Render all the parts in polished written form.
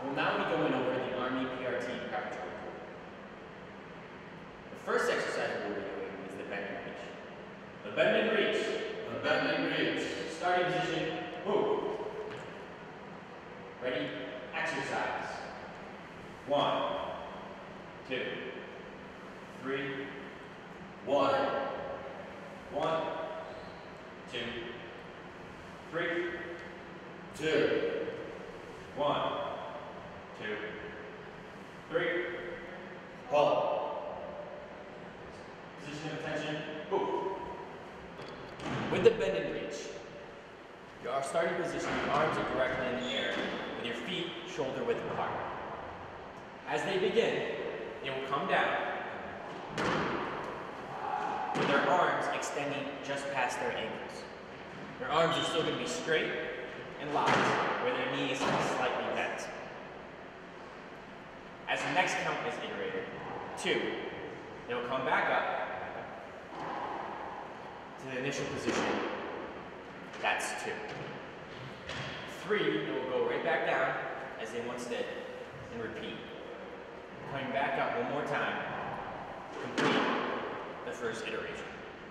We'll now be going over the Army PRT preparatory tool. The first exercise we'll be doing is the bend and reach. The bend and reach. The bend and reach. Starting position, move. Ready, exercise. 1, 2, 3, 1, 1, 2, 3, 2, 1, 2, 3, hold. Position of attention, move. With the bend and reach, your starting position, your arms are directly in the air, with your feet shoulder width apart. As they begin, they will come down, with their arms extending just past their ankles. Their arms are still going to be straight and locked, where their knees are slightly bent. As the next count is iterated, 2, they will come back up to the initial position, that's 2. 3, it will go right back down, as they once did, and repeat. Coming back up one more time, complete the first iteration.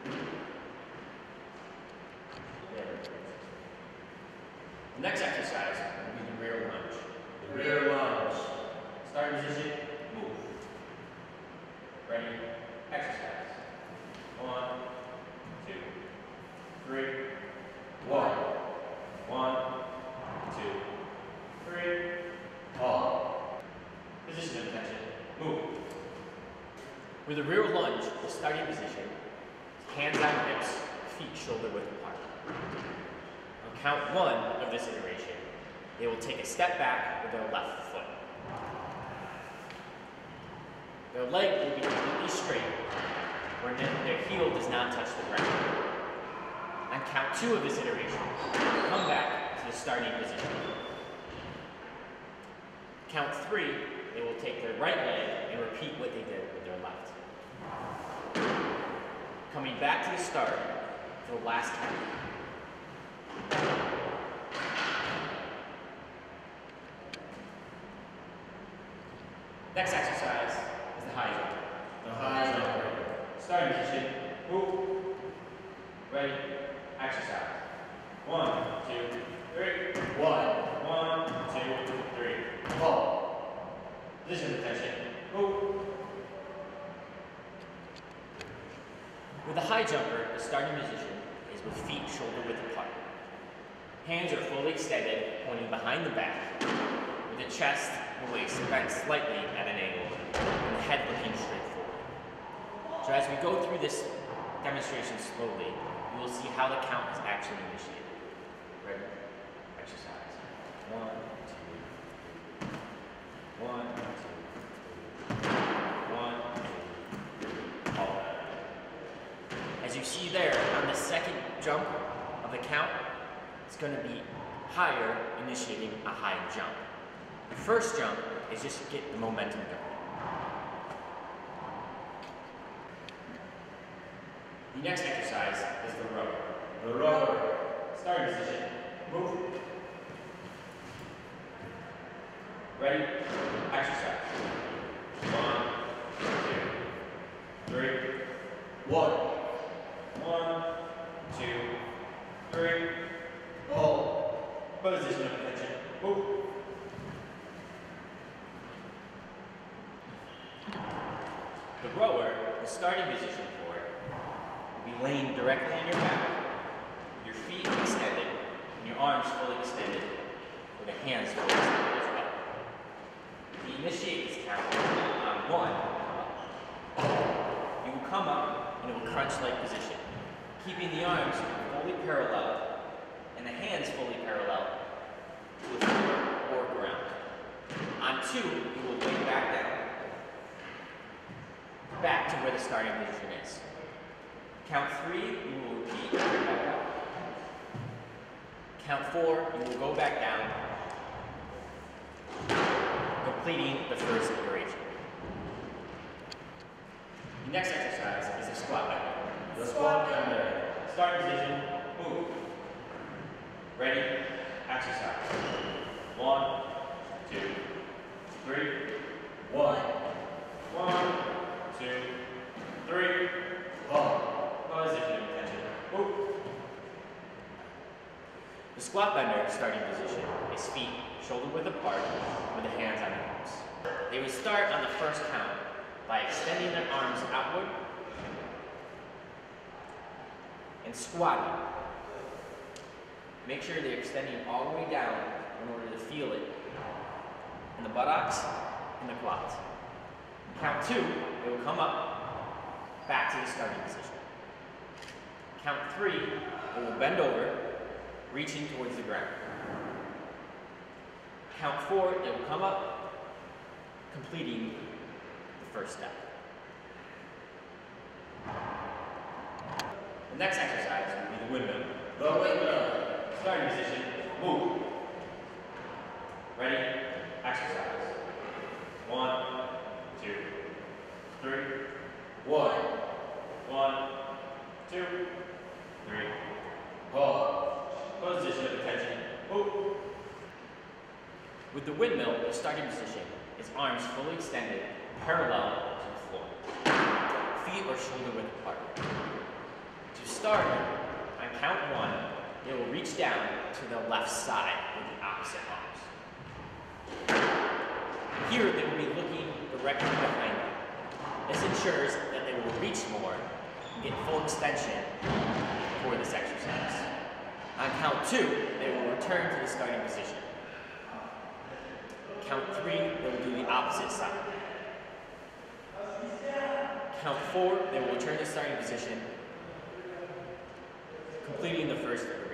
The next exercise will be the rear lunge. The rear lunge. Starting position, move. Ready, exercise. 1, 2, 3, 1, 1, 2, 3, hold. Position of attention, move. With the rear lunge, the starting position, hands on hips, feet shoulder width apart. On count 1 of this iteration, they will take a step back with their left foot. Their leg will be completely straight, where their heel does not touch the ground. On count 2 of this iteration, come back to the starting position. Count 3, they will take their right leg and repeat what they did with their left. Coming back to the start for the last count. Next exercise is the high jump. The high jump. Starting position, move. Ready, exercise. 1, 2, 3. 1, 1, 2, 3. hold. Position of attention, move. With the high jumper, the starting position is with feet shoulder width apart. Hands are fully extended, pointing behind the back, with the chest and waist bent slightly at an angle, and the head looking straight forward. So as we go through this demonstration slowly, you will see how the count is actually initiated. Ready? Exercise. 1, 2, 1, 2, 1, 2, hold. As you see there, on the second jump of the count, it's going to be higher, initiating a high jump. The first jump is just to get the momentum going. The next exercise is the row. The rower. Starting position, move. Ready, exercise. 1, 2, 3. 1, 1, 2, 3. hold. Position of attention, move. The rower, the starting position for it, will be laying directly on your back, with your feet extended, and your arms fully extended, with the hands fully extended as well. If you initiate this count on 1, you will come up in a crunch-like position, keeping the arms fully parallel and the hands fully parallel to the floor or ground. On 2, you will lay back down, back to where the starting position is. Count 3, you will repeat and bring back up. Count 4, you will go back down, completing the first iteration. The next exercise is the squat bender. The squat bender. Starting position, move. Ready, exercise. 1, 2, 3, 1. 1, 2, 3. Halt. Position of attention. Move. The squat bender starting position is feet shoulder width apart with the hands on the arms. They would start on the first count by extending their arms outward and squatting. Make sure they're extending all the way down in order to feel it in the buttocks and the quads. Count 2, they will come up back to the starting position. Count 3, they will bend over, reaching towards the ground. Count 4, they will come up, completing the first step. The next exercise will be the windmill. The windmill. Starting position, move. Ready, exercise. 1, 2, 3. 1. 1, 2, 3. Halt. Position of attention, move. With the windmill, the starting position is arms fully extended, parallel to the floor. Feet are shoulder width apart. To start, on count 1, they will reach down to the left side with the opposite arms. Here, they will be looking directly behind them. This ensures that they will reach more and get full extension for this exercise. On count 2, they will return to the starting position. Count 3, they will do the opposite side. Count 4, they will return to the starting position, completing the first iteration.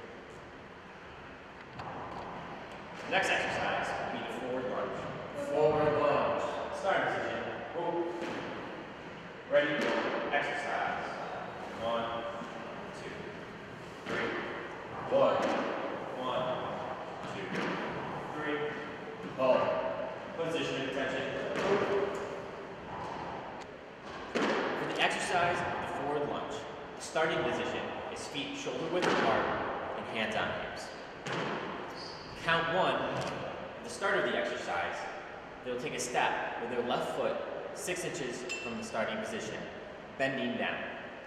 The next exercise will be the forward lunge. Forward lunge. Starting position, move. Ready, exercise. 1, 2, 3. 1. 1, 2, 3. Halt. Position of attention. For the exercise of the forward lunge, the starting position is feet shoulder width apart and hands on hips. Count 1, at the start of the exercise, they will take a step with their left foot 6 inches from the starting position, bending down.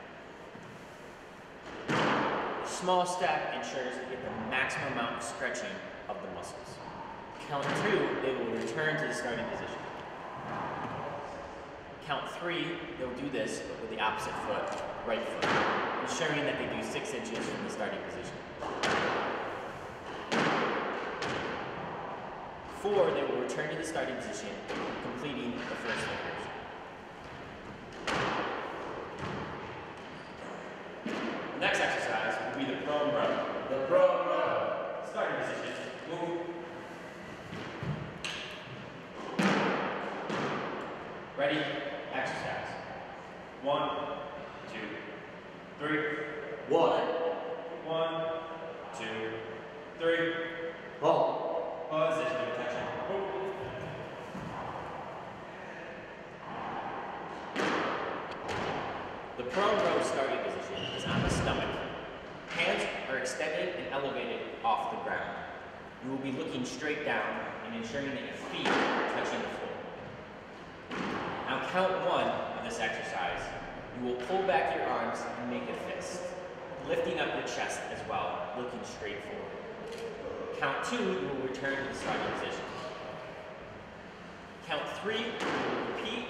A small step ensures they get the maximum amount of stretching of the muscles. Count 2, they will return to the starting position. Count 3, they will do this but with the opposite foot, right foot, ensuring that they do 6 inches from the starting position. 4, they will return to the starting position, completing the first iteration. The next exercise will be the prone row. The prone row. Starting position, move. Ready, exercise. 1, 2, 3. 1. 1, 2, 3. Halt. Position of attention. The prone row starting position is on the stomach. Hands are extended and elevated off the ground. You will be looking straight down and ensuring that your feet are touching the floor. On count 1 of this exercise, you will pull back your arms and make a fist, lifting up your chest as well, looking straight forward. Count 2, you will return to the starting position. Count 3, you will repeat,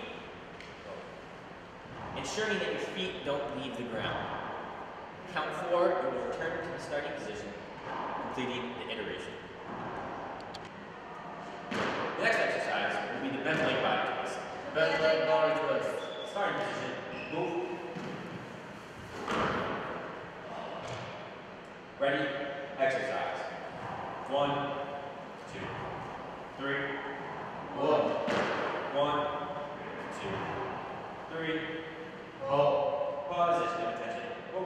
ensuring that your feet don't leave the ground. Count 4, you will return to the starting position, completing the iteration. The next exercise will be the bent leg body twist. Bent leg body twist. Starting position, move. Ready, exercise. 1, 2, 3. 1. 1, 2, 3. Halt. Position of attention. Move.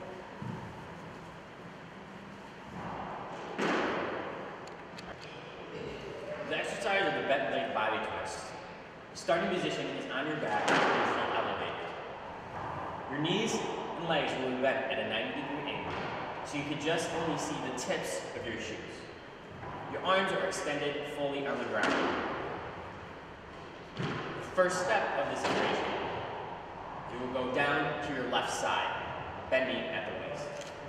The exercise of the bent leg body twist. The starting position is on your back with your feet elevated. Your knees and legs will be bent at a 90-degree angle, so you can just only see the tips of your shoes. Your arms are extended fully on the ground. The first step of this iteration, you will go down to your left side, bending at the waist.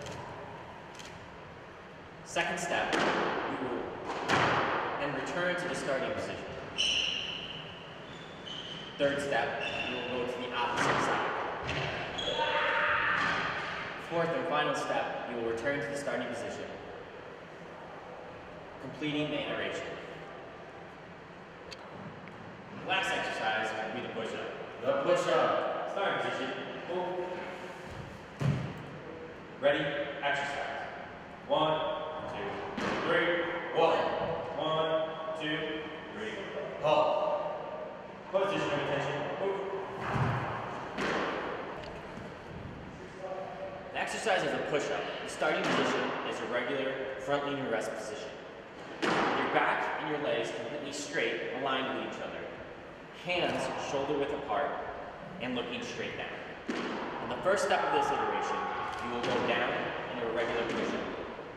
Second step, you will then return to the starting position. Third step, you will go to the opposite side. Fourth and final step, you will return to the starting position, completing the iteration. The last exercise will be the push-up. The push-up. Starting position, move. Ready, exercise. 1, 2, 3. 1. 1, 2, 3. Halt. Position of attention, move. The exercise is a push-up. The starting position is a regular front leaning rest position. Your back and your legs completely straight, aligned with each other. Hands shoulder width apart and looking straight down. In the first step of this iteration, you will go down in a regular push-up.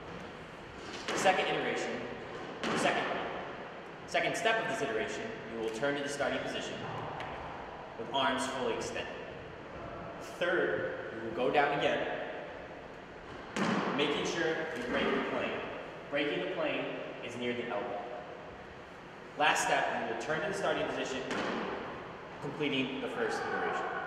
Second step of this iteration, you will turn to the starting position with arms fully extended. Third, you will go down again, making sure you break the plane. Breaking the plane is near the elbow. Last step, you will turn to the starting position, completing the first iteration.